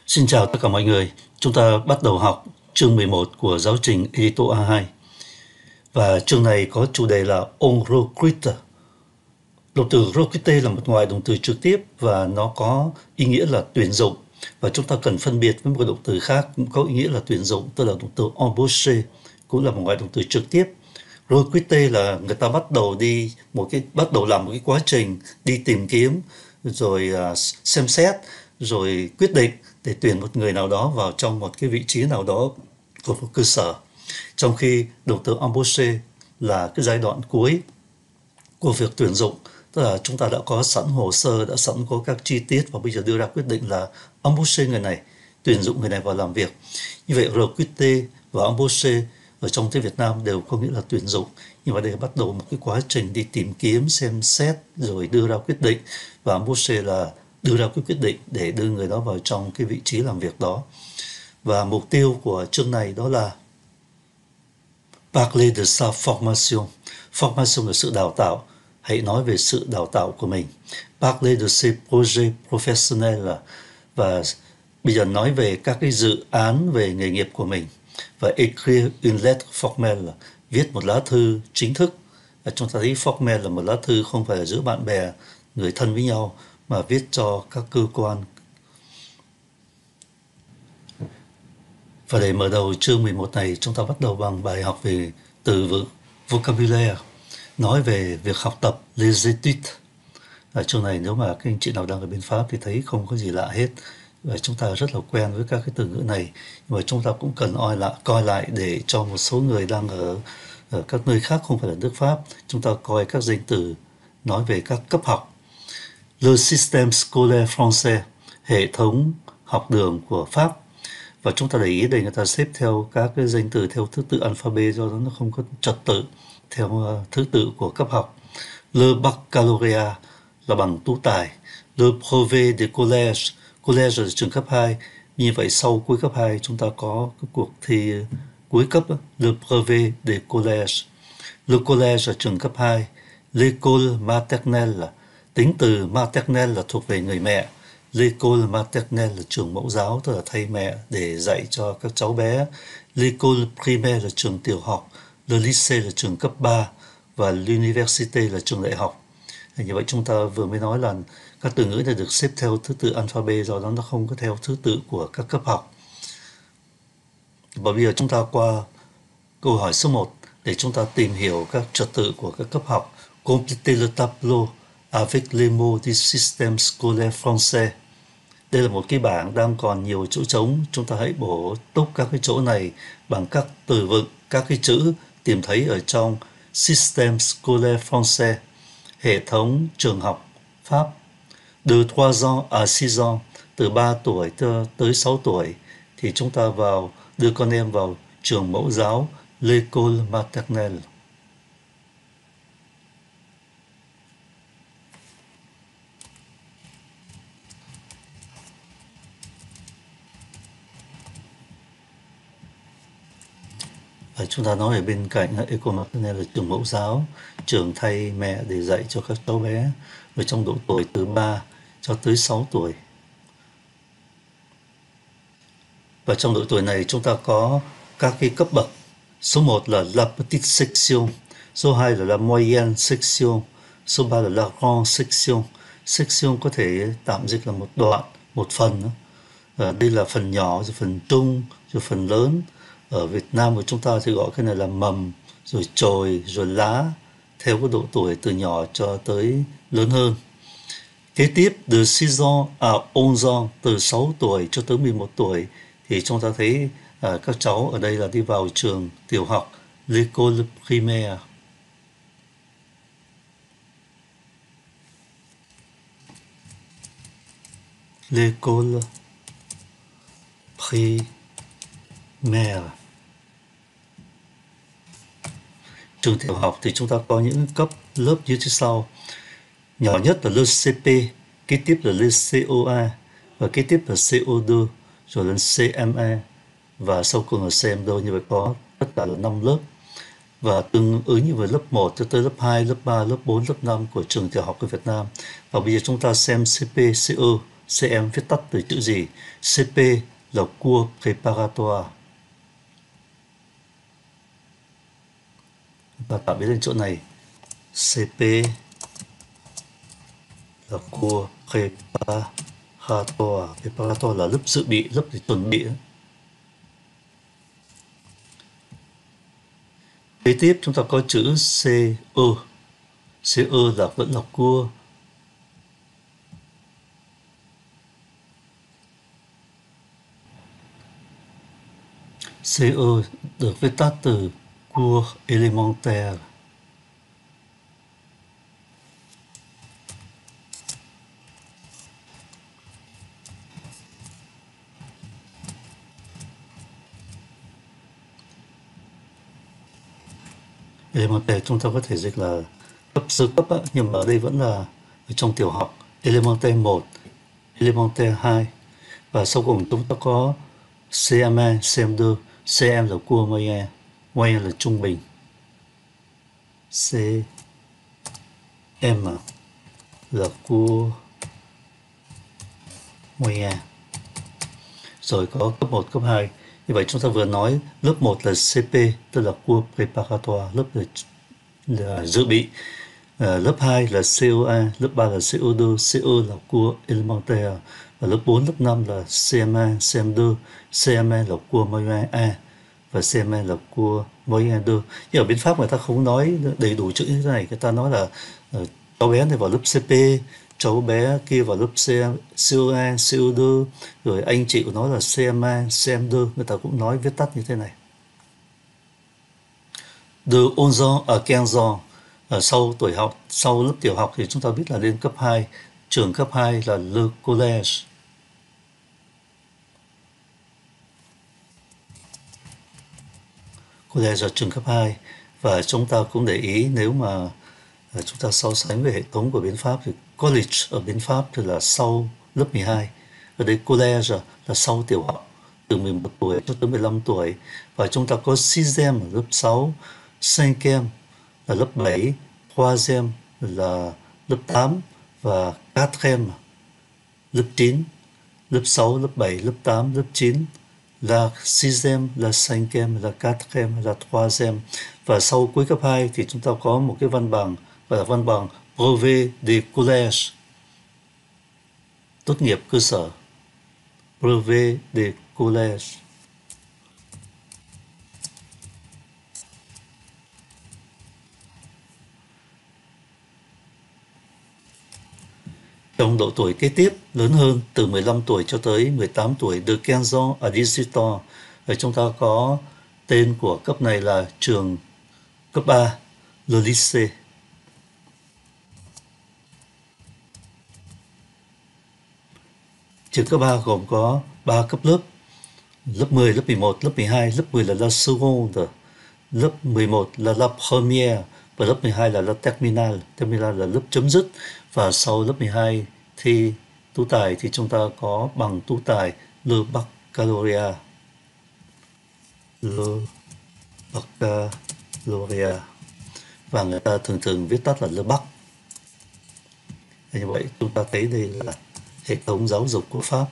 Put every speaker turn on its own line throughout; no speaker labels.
Xin chào tất cả mọi người. Chúng ta bắt đầu học chương 11 của giáo trình Edito A2. Và chương này có chủ đề là on recruiter. Động từ recruiter là một ngoại động từ trực tiếp và nó có ý nghĩa là tuyển dụng. Và chúng ta cần phân biệt với một động từ khác cũng có ý nghĩa là tuyển dụng, tức là động từ embaucher, cũng là một ngoại động từ trực tiếp. Recruiter là người ta bắt đầu làm một cái quá trình đi tìm kiếm, rồi xem xét, rồi quyết định để tuyển một người nào đó vào trong một cái vị trí nào đó của một cơ sở. Trong khi động từ embaucher là cái giai đoạn cuối của việc tuyển dụng, tức là chúng ta đã có sẵn hồ sơ, đã sẵn có các chi tiết và bây giờ đưa ra quyết định là embaucher người này, tuyển dụng người này vào làm việc. Như vậy recruiter và embaucher ở trong tiếng Việt Nam đều có nghĩa là tuyển dụng, nhưng mà đây bắt đầu một cái quá trình đi tìm kiếm, xem xét rồi đưa ra quyết định, và embaucher là đưa ra cái quyết định để đưa người đó vào trong cái vị trí làm việc đó. Và mục tiêu của chương này đó là parler de sa formation. Formation là sự đào tạo. Hãy nói về sự đào tạo của mình. Parler de ses projets professionnels, và bây giờ nói về các cái dự án về nghề nghiệp của mình. Và écrire une lettre formelle, viết một lá thư chính thức. Chúng ta thấy formel là một lá thư không phải là giữa bạn bè, người thân với nhau, mà viết cho các cơ quan. Và để mở đầu chương 11 này, chúng ta bắt đầu bằng bài học về từ vựng vocabulaire, nói về việc học tập les études. Ở chương này nếu mà các anh chị nào đang ở bên Pháp thì thấy không có gì lạ hết. Và chúng ta rất là quen với các cái từ ngữ này, nhưng mà chúng ta cũng cần coi lại để cho một số người đang ở các nơi khác không phải là nước Pháp, chúng ta coi các danh từ nói về các cấp học. Le système scolaire français, hệ thống học đường của Pháp. Và chúng ta để ý đây, người ta xếp theo các cái danh từ theo thứ tự alphabet cho nó không có trật tự theo thứ tự của cấp học. Le baccalauréat là bằng tú tài. Le brevet de collège, collège là trường cấp 2. Như vậy sau cuối cấp 2 chúng ta có cái cuộc thi cuối cấp, le brevet de collège. Le collège là trường cấp 2. L'école maternelle, tính từ maternelle là thuộc về người mẹ. L'école maternelle là trường mẫu giáo, tức là thay mẹ để dạy cho các cháu bé. L'école primaire là trường tiểu học. Le lycée là trường cấp 3. Và l'université là trường đại học. Như vậy chúng ta vừa mới nói là các từ ngữ này được xếp theo thứ tự alphabet, do đó nó không có theo thứ tự của các cấp học. Và bây giờ chúng ta qua câu hỏi số 1 để chúng ta tìm hiểu các trật tự của các cấp học. Complétez le tableau avec les mots du système scolaire français. Đây là một cái bảng đang còn nhiều chỗ trống. Chúng ta hãy bổ túc các cái chỗ này bằng các từ vựng, các cái chữ tìm thấy ở trong Système scolaire français, hệ thống trường học Pháp. De 3 ans à 6 ans, từ 3 tuổi tới 6 tuổi, thì chúng ta đưa con em vào trường mẫu giáo, l'école maternelle. Và chúng ta nói ở bên cạnh là école maternelle là trường mẫu giáo, trường thay mẹ để dạy cho các cháu bé ở trong độ tuổi từ 3 cho tới 6 tuổi. Và trong độ tuổi này chúng ta có các cái cấp bậc. Số 1 là la petite section, số 2 là la moyenne section, số 3 là la grande section. Section có thể tạm dịch là một đoạn, một phần. Đây là phần nhỏ, rồi phần trung, rồi phần lớn. Ở Việt Nam của chúng ta thì gọi cái này là mầm, rồi chồi, rồi lá, theo cái độ tuổi từ nhỏ cho tới lớn hơn. Kế tiếp, de 6 ans à 11 ans, từ 6 tuổi cho tới 11 tuổi, thì chúng ta thấy các cháu ở đây là đi vào trường tiểu học, l'école primaire. L'école primaire. Trường tiểu học thì chúng ta có những cấp lớp như thế sau. Nhỏ nhất là lớp CP, kế tiếp là lớp COA, và kế tiếp là CO2, rồi lên CME, và sau cùng là CM2. Như vậy có tất cả là 5 lớp. Và tương ứng như với lớp 1 cho tới lớp 2, lớp 3, lớp 4, lớp 5 của trường tiểu học của Việt Nam. Và bây giờ chúng ta xem CP, CO CM viết tắt từ chữ gì? CP là cours préparatoire. Và tạm biệt lên chỗ này. CP là cours préparatoire. Préparatoire là lớp dự bị, lớp để chuẩn bị. Kế tiếp chúng ta có chữ CE. CE là vẫn là cours. CE được viết tắt từ cours élémentaire. Élémentaire chúng ta có thể dịch là cấp sơ cấp á, nhưng mà ở đây vẫn là ở trong tiểu học. Élémentaire 1, élémentaire 2. Và sau cùng chúng ta có CM1, CM2. CM là cours moyen, moyen là trung bình. CM là cours moyen. Rồi có cấp 1, cấp 2. Như vậy chúng ta vừa nói lớp 1 là CP, tức là cours préparatoire, lớp là dự bị. Lớp 2 là COA, lớp 3 là CO2, CO là cours élémentaire. Và lớp 4, lớp 5 là CM1, CM2, CM1 là cours moyen A và CM1 là cours moyen 2. Nhưng ở bên Pháp người ta không nói đầy đủ chữ như thế này, người ta nói là cháu bé này vào lớp CP, cháu bé kia vào lớp COA, CO2, rồi anh chị của nó là CM1, CM2, người ta cũng nói viết tắt như thế này. De 11 ans à 15 ans, sau tuổi học, sau lớp tiểu học thì chúng ta biết là lên cấp 2, trường cấp 2 là le collège. Collège là trường cấp 2. Và chúng ta cũng để ý nếu mà chúng ta so sánh với hệ thống của bên Pháp thì college ở bên Pháp thì là sau lớp 12. Ở đây collège là sau tiểu học, từ 11 tuổi cho tới 15 tuổi. Và chúng ta có sixième ở lớp 6, cinquième là lớp 7, troisième là lớp 8 và quatrième lớp 9, lớp 6, lớp 7, lớp 8, lớp 9, là sixième, là cinquième, là quatrième, là troisième. Và sau cuối cấp 2 thì chúng ta có một cái văn bằng gọi là văn bằng brevet de collège, tốt nghiệp cơ sở, brevet de collège. Trong độ tuổi kế tiếp lớn hơn từ 15 tuổi cho tới 18 tuổi, de 15 ans à 18 ans, rồi chúng ta có tên của cấp này là trường cấp 3, le lycée. Trường cấp 3 gồm có 3 cấp lớp: lớp 10, lớp 11, lớp 12. Lớp 10 là la seconde, lớp 11 là la première và lớp 12 là la terminale. Terminale là lớp chấm dứt. Và sau lớp 12 thi tú tài thì chúng ta có bằng tú tài le baccalauréat. Le baccalauréat. Và người ta thường viết tắt là le bac. Như vậy chúng ta thấy đây là hệ thống giáo dục của Pháp.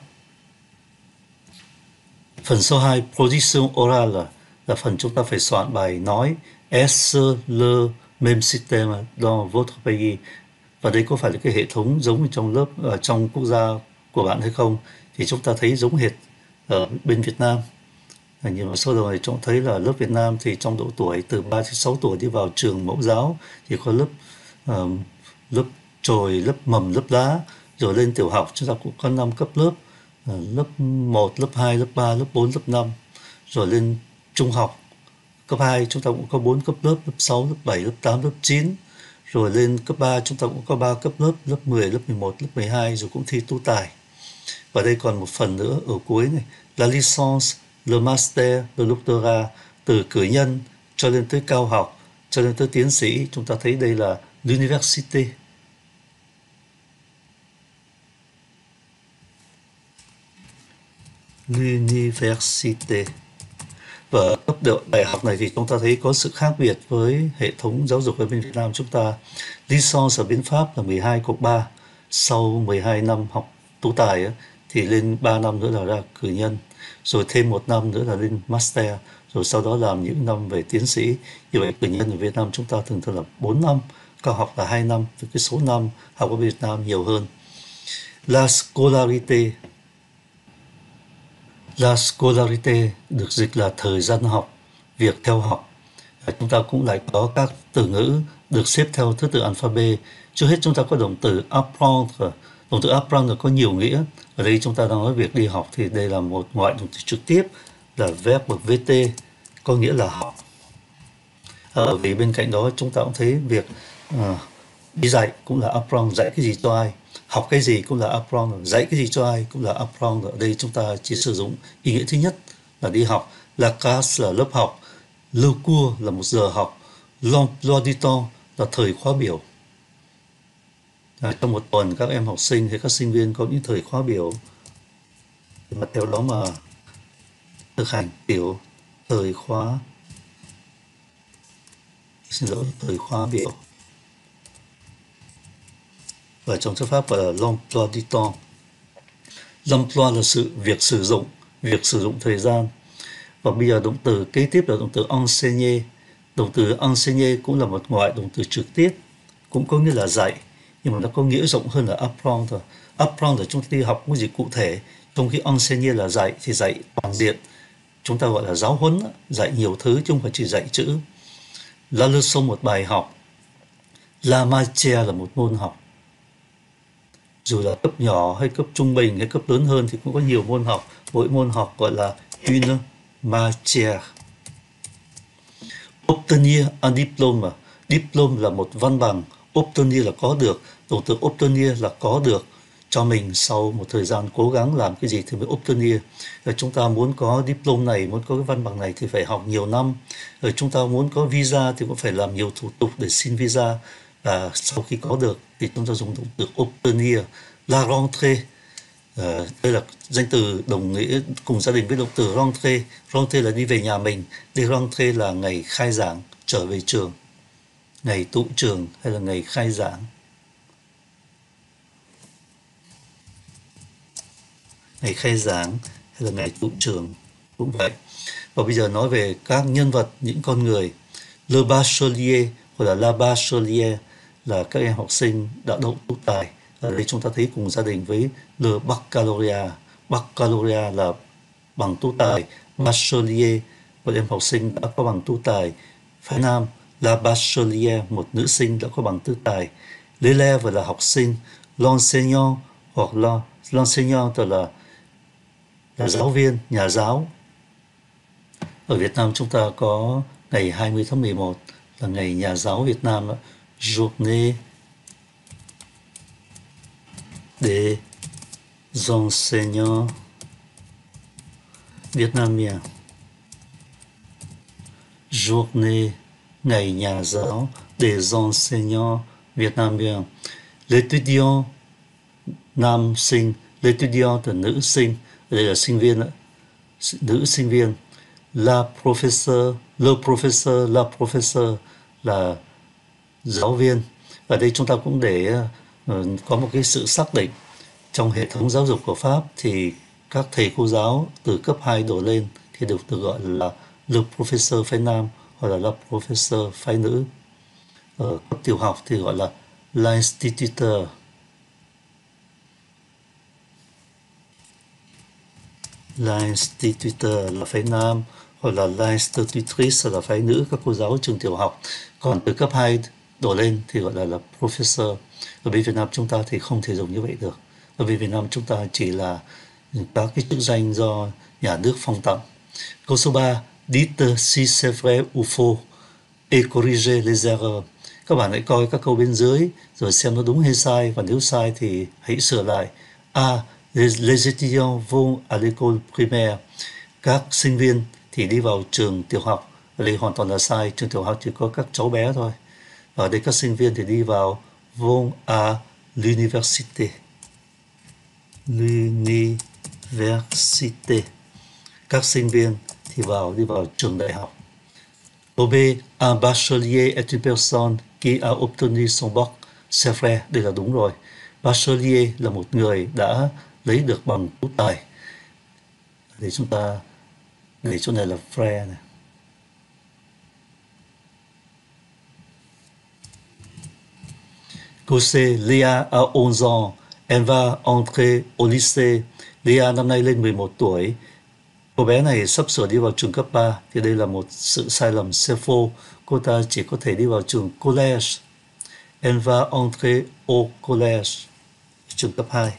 Phần số 2, production orale, là phần chúng ta phải soạn bài nói. Est-ce le même système dans votre pays? Và đây có phải là cái hệ thống giống trong lớp trong quốc gia của bạn hay không? Thì chúng ta thấy giống hệt ở bên Việt Nam. Nhưng mà sau rồi chúng thấy là lớp Việt Nam thì trong độ tuổi từ 3 đến 6 tuổi đi vào trường mẫu giáo thì có lớp chồi, lớp mầm, lớp lá. Rồi lên tiểu học chúng ta cũng có 5 cấp lớp: lớp 1, lớp 2, lớp 3, lớp 4, lớp 5. Rồi lên trung học cấp 2 chúng ta cũng có 4 cấp lớp: lớp 6, lớp 7, lớp 8, lớp 9. Rồi lên cấp 3 chúng ta cũng có 3 cấp lớp: lớp 10, lớp 11, lớp 12, rồi cũng thi tú tài. Và đây còn một phần nữa ở cuối này, la licence, le master, le doctorat, từ cử nhân cho lên tới cao học, cho lên tới tiến sĩ. Chúng ta thấy đây là l'université. L'université. Và ở cấp độ đại học này thì chúng ta thấy có sự khác biệt với hệ thống giáo dục ở bên Việt Nam chúng ta. Licence ở bên Pháp là 12 cộng 3, sau 12 năm học tú tài á, thì lên 3 năm nữa là ra cử nhân, rồi thêm 1 năm nữa là lên master, rồi sau đó làm những năm về tiến sĩ. Như vậy cử nhân ở Việt Nam chúng ta thường thường là 4 năm, cao học là 2 năm, thì cái số năm học ở Việt Nam nhiều hơn. La scolarité, la scolarité được dịch là thời gian học, việc theo học. Chúng ta cũng lại có các từ ngữ được xếp theo thứ tự alphabet. Trước hết chúng ta có động từ apprendre. Động từ apprendre có nhiều nghĩa. Ở đây chúng ta đang nói việc đi học thì đây là một ngoại động từ trực tiếp là verbe VT, có nghĩa là học. Vì bên cạnh đó chúng ta cũng thấy việc đi dạy cũng là apprendre, dạy cái gì cho ai. Học cái gì cũng là apprendre, dạy cái gì cho ai cũng là apprendre. Ở đây chúng ta chỉ sử dụng ý nghĩa thứ nhất là đi học. La classe là lớp học. Le cours là một giờ học. L'emploi du temps là thời khóa biểu. Trong một tuần các em học sinh hay các sinh viên có những thời khóa biểu và theo đó mà thực hành biểu thời khóa thời khóa biểu, và trong thư pháp gọi là l'emploi du temps. L'emploi là việc sử dụng thời gian. Và bây giờ động từ kế tiếp là động từ enseigner. Động từ enseigner cũng là một ngoại động từ trực tiếp, cũng có nghĩa là dạy, nhưng mà nó có nghĩa rộng hơn là apprendre. Apprendre chúng ta đi học cái gì cụ thể, trong khi enseigner là dạy thì dạy toàn diện. Chúng ta gọi là giáo huấn, dạy nhiều thứ chứ không phải chỉ dạy chữ. La leçon một bài học. La matière là một môn học. Dù là cấp nhỏ hay cấp trung bình hay cấp lớn hơn thì cũng có nhiều môn học. Mỗi môn học gọi là une matière. Obtenir un diplôme. Diplôme là một văn bằng. Obtenir là có được. Động từ obtenir là có được cho mình sau một thời gian cố gắng làm cái gì thì mới obtenir. Rồi chúng ta muốn có diplôme này, muốn có cái văn bằng này thì phải học nhiều năm. Rồi chúng ta muốn có visa thì cũng phải làm nhiều thủ tục để xin visa. Và sau khi có được thì chúng ta dùng động từ obtenir. La rentrée. Đây là danh từ đồng nghĩa cùng gia đình với động từ rentrée. Rentrée là đi về nhà mình. De rentrée là ngày khai giảng, trở về trường, ngày tụ trường hay là ngày khai giảng. Ngày khai giảng hay là ngày tụ trường cũng vậy. Và bây giờ nói về các nhân vật, những con người. Le bachelier hoặc là la bachelière là các em học sinh đã đậu tú tài. Ở đây chúng ta thấy cùng gia đình với le baccalauréat. Baccalauréat là bằng tú tài. Bachelier, một em học sinh đã có bằng tú tài. Phái nam, la bachelière, một nữ sinh đã có bằng tú tài. L'élève là học sinh. L'enseignant hoặc là l'enseignant là giáo viên, nhà giáo. Ở Việt Nam chúng ta có ngày 20 tháng 11 là ngày nhà giáo Việt Nam, Journée des enseignants vietnamiens. Journée, ngày nhà giáo des enseignants vietnamiens. L'étudiant, nam sinh. L'étudiant là nữ sinh. Đây là sinh viên, nữ sinh viên. La professeur, le professeur, la professeur là giáo viên. Ở đây chúng ta cũng để có một cái sự xác định. Trong hệ thống giáo dục của Pháp thì các thầy cô giáo từ cấp 2 đổ lên thì được gọi là le professeur phái nam hoặc là la professeur phái nữ. Ở cấp tiểu học thì gọi là l'instituteur. L'instituteur là phái nam hoặc là l'institutrice là phái nữ, các cô giáo trường tiểu học. Còn từ cấp 2 đổ lên thì gọi là professor. Ở bên Việt Nam chúng ta thì không thể dùng như vậy được. Ở bên Việt Nam chúng ta chỉ là các cái chức danh do nhà nước phong tặng. Câu số 3, dites si c'est vrai ou faux et corrigez les erreurs. Các bạn hãy coi các câu bên dưới rồi xem nó đúng hay sai, và nếu sai thì hãy sửa lại. A. Les étudiants vont à l'école primaire. Các sinh viên thì đi vào trường tiểu học. Ở đây hoàn toàn là sai, trường tiểu học chỉ có các cháu bé thôi. Ở đây các sinh viên thì đi vào vont à l'université. L'université. Các sinh viên thì đi vào trường đại học. Câu B, un bachelier est une personne qui a obtenu son bac. C'est vrai, đây là đúng rồi. Bachelier là một người đã lấy được bằng tú tài. Để chúng ta để chỗ này là frère này. Câu C, Léa a 11 ans, elle va entrer au lycée. Léa năm nay lên 11 tuổi. Cô bé này sắp sửa đi vào trường cấp 3, thì đây là một sự sai lầm c'est faux. Cô ta chỉ có thể đi vào trường collège. Elle va entrer au collège, trường cấp 2.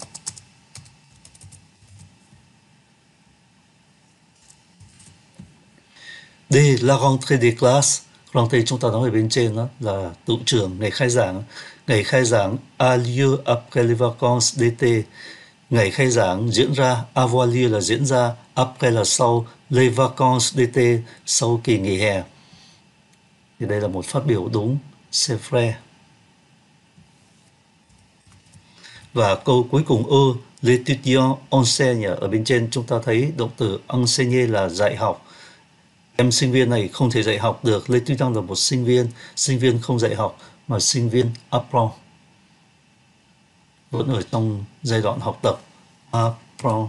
D, la rentrée des classes. Rentrée chúng ta nói ở bên trên đó là tụ trường, ngày khai giảng. Ngày khai giảng a lieu après les vacances d'été. Ngày khai giảng diễn ra, avoir lieu là diễn ra, après là sau, les vacances d'été, sau kỳ nghỉ hè. Thì đây là một phát biểu đúng, c'est vrai. Và câu cuối cùng l'étudiant enseigne. Ở bên trên chúng ta thấy động từ enseigner là dạy học. Em sinh viên này không thể dạy học được. L'étudiant là một sinh viên không dạy học, mà sinh viên apprend. Vẫn ở trong giai đoạn học tập, apprend.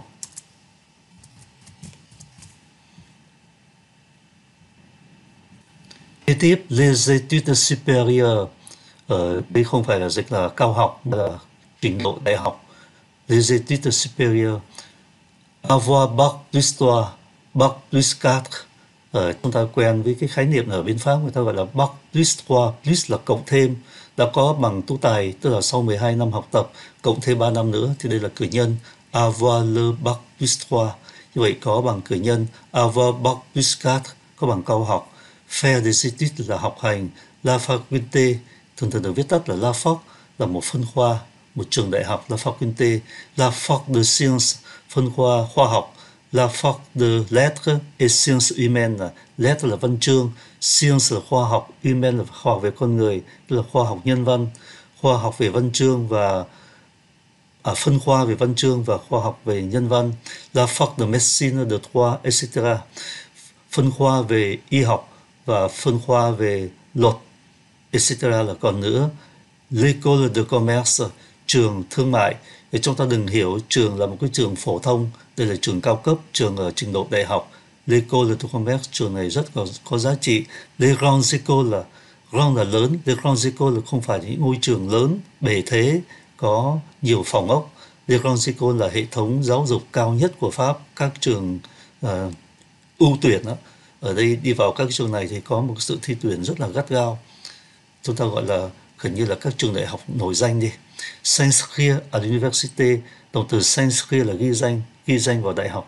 Kế tiếp, les études supérieures. Ở đây không phải là dịch là cao học, mà là trình độ đại học. Les études supérieures. Avoir bac plus 3, bac plus 4. Chúng ta quen với cái khái niệm ở bên Pháp, người ta gọi là bac plus 3, plus là cộng thêm, đã có bằng tú tài, tức là sau 12 năm học tập, cộng thêm 3 năm nữa, thì đây là cử nhân, avoir le bac plus 3. Như vậy có bằng cử nhân, avoir bac plus 4, có bằng cao học. Faire des études là học hành, la faculté, thường thường được viết tắt là la fac, là một phân khoa, một trường đại học, la faculté, la fac de sciences, phân khoa khoa học, la fac de lettres et sciences humaines. Lettres là văn chương, science là khoa học, humaine là khoa học về con người, tức là khoa học nhân văn, khoa học về văn chương và phân khoa về văn chương và khoa học về nhân văn. La fac de médecine, de droit, etc. Phân khoa về y học và phân khoa về luật, etc. là còn nữa. L'école de commerce, trường thương mại. Để chúng ta đừng hiểu trường là một cái trường phổ thông, đây là trường cao cấp, trường ở trình độ đại học. L'école de commerce, trường này rất có giá trị. Les grandes écoles là grand là lớn, les grandes écoles là không phải những ngôi trường lớn, bề thế, có nhiều phòng ốc. Les grandes écoles là hệ thống giáo dục cao nhất của Pháp, các trường ưu tuyển đó. Ở đây đi vào các trường này thì có một sự thi tuyển rất là gắt gao. Chúng ta gọi là gần như là các trường đại học nổi danh đi. S'inscrire à l'université, động từ s'inscrire là ghi danh vào đại học.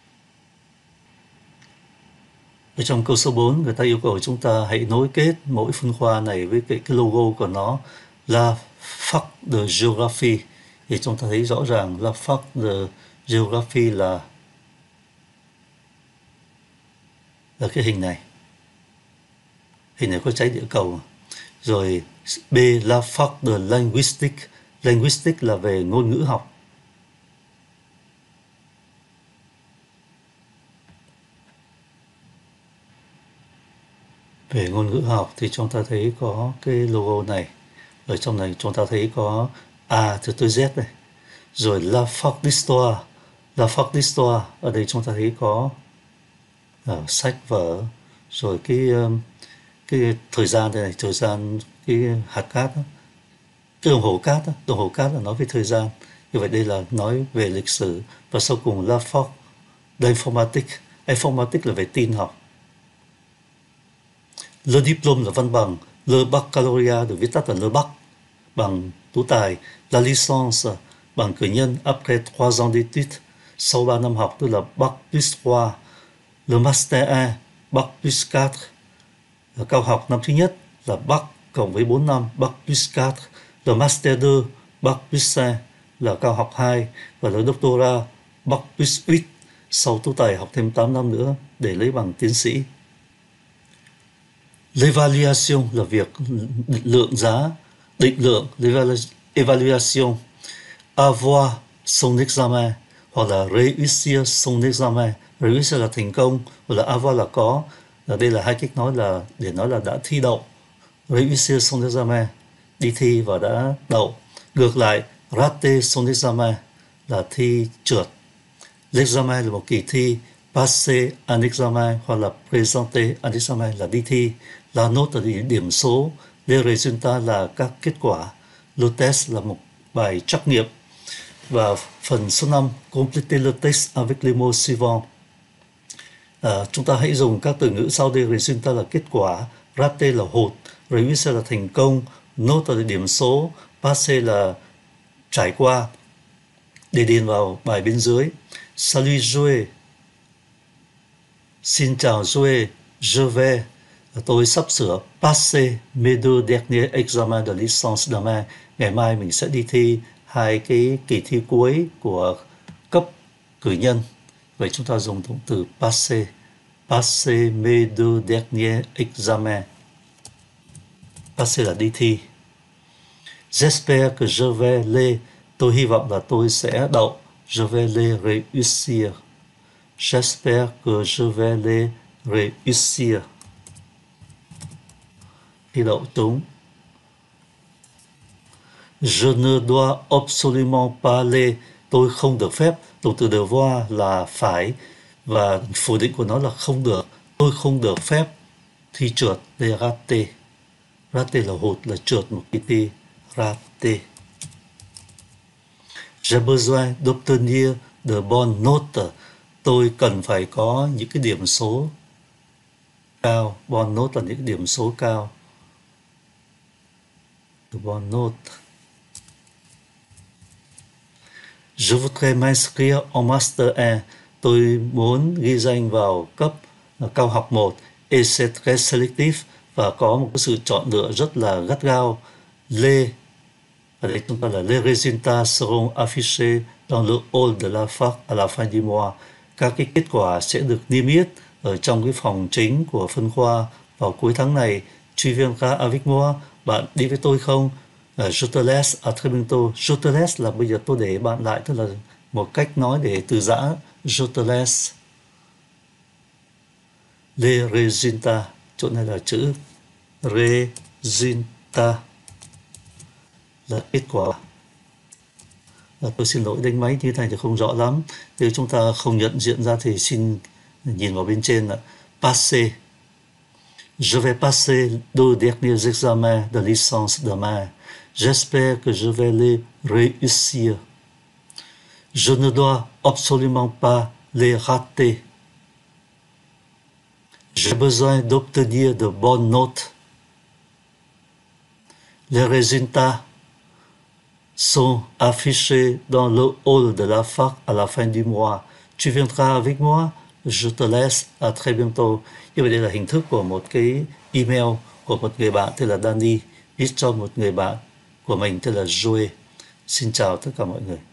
Ở trong câu số 4, người ta yêu cầu chúng ta hãy nối kết mỗi phân khoa này với cái logo của nó, la fac de géographie. Thì chúng ta thấy rõ ràng la fac de géographie là cái hình này. Hình này có trái địa cầu. Rồi B, la fac de linguistique. Linguistique là về ngôn ngữ học. Về ngôn ngữ học thì chúng ta thấy có cái logo này. Ở trong này chúng ta thấy có A từ tới Z này. Rồi la fac d'histoire. La fac d'histoire. Ở đây chúng ta thấy có sách vở. Rồi cái thời gian đây này, thời gian, cái hạt cát đó. Cái đồng hồ cát là nói về thời gian. Như vậy đây là nói về lịch sử. Và sau cùng la fac d'informatique. Informatique là về tin học. Le diplôme là văn bằng. Le baccalauréat được viết tắt là le bac, bằng tú tài. La licence bằng cử nhân après 3 ans d'études, sau 3 năm học, tức là bac plus 3. Le master 1, bac plus 4 là cao học năm thứ nhất, là bac cộng với 4 năm, bac plus 4. Le master 2, bac plus 5 là cao học 2, và le doctorat bac plus 8, sau tú tài học thêm 8 năm nữa để lấy bằng tiến sĩ. L'évaluation là việc lượng giá, định lượng, l'évaluation. Avoir son examen hoặc là réussir son examen. Réussir là thành công, hoặc là avoir là có. Đây là hai cách nói là để nói là đã thi đậu. Réussir son examen, đi thi và đã đậu. Ngược lại, rater son examen là thi trượt. L'examen là một kỳ thi, passer un examen hoặc là présenter un examen là đi thi. La note là điểm số, les résultats là các kết quả, le test là một bài trắc nghiệm. Và phần số 5, complétez le texte avec les mots suivants. Chúng ta hãy dùng các từ ngữ sau đây. Résultat là kết quả, raté là hụt, réussir là thành công, note là điểm số, passer là trải qua. Để điền vào bài bên dưới. Salut Joe. Xin chào Joe. Je vais. Tôi sắp sửa passer mes deux derniers examens de licence demain. Ngày mai mình sẽ đi thi 2 cái kỳ thi cuối của cấp cử nhân. Vậy chúng ta dùng động từ passer. Passer mes deux derniers examens. Passer là đi thi. J'espère que je vais les. Tôi hy vọng là tôi sẽ đậu. Je vais les réussir. J'espère que je vais les réussir. Thi đậu chúng. Je ne dois absolument pas les. Tôi không được phép. Động từ devoir là phải và phủ định của nó là không được. Tôi không được phép thi trượt. Les rater. Rater là hụt, là trượt một kỳ thi. Rater. J'ai besoin d'obtenir de bonnes notes. Tôi cần phải có những cái điểm số cao. Bonnes notes là những cái điểm số cao. De bonnes notes. Je voudrais m'inscrire en Master 1. Tôi muốn ghi danh vào cấp cao học 1. Et c'est très sélectif. Và có một cái sự chọn lựa rất là gắt gao. Les, ở đây chúng ta là les résultats seront affichés dans le hall de la fac à la fin du mois. Các cái kết quả sẽ được niêm yết ở trong cái phòng chính của phân khoa vào cuối tháng này. Tu viendras avec moi. Bạn đi với tôi không? Je te laisse à très bientôt. Je te laisse là bây giờ tôi để bạn lại, tức là một cách nói để từ giã. Je te laisse. Les résultats. Chỗ này là chữ résultats là kết quả. Tôi xin lỗi, đánh máy như thế này thì không rõ lắm. Nếu chúng ta không nhận diện ra thì xin nhìn vào bên trên là passer. Je vais passer deux derniers examens de licence demain. J'espère que je vais les réussir. Je ne dois absolument pas les rater. J'ai besoin d'obtenir de bonnes notes. Les résultats sont affichés dans le hall de la fac à la fin du mois. Tu viendras avec moi? Je te laisse. À très bientôt. Như vậy đây là hình thức của một cái email của một người bạn tên là Danny viết cho một người bạn của mình tên là Joe. Xin chào tất cả mọi người.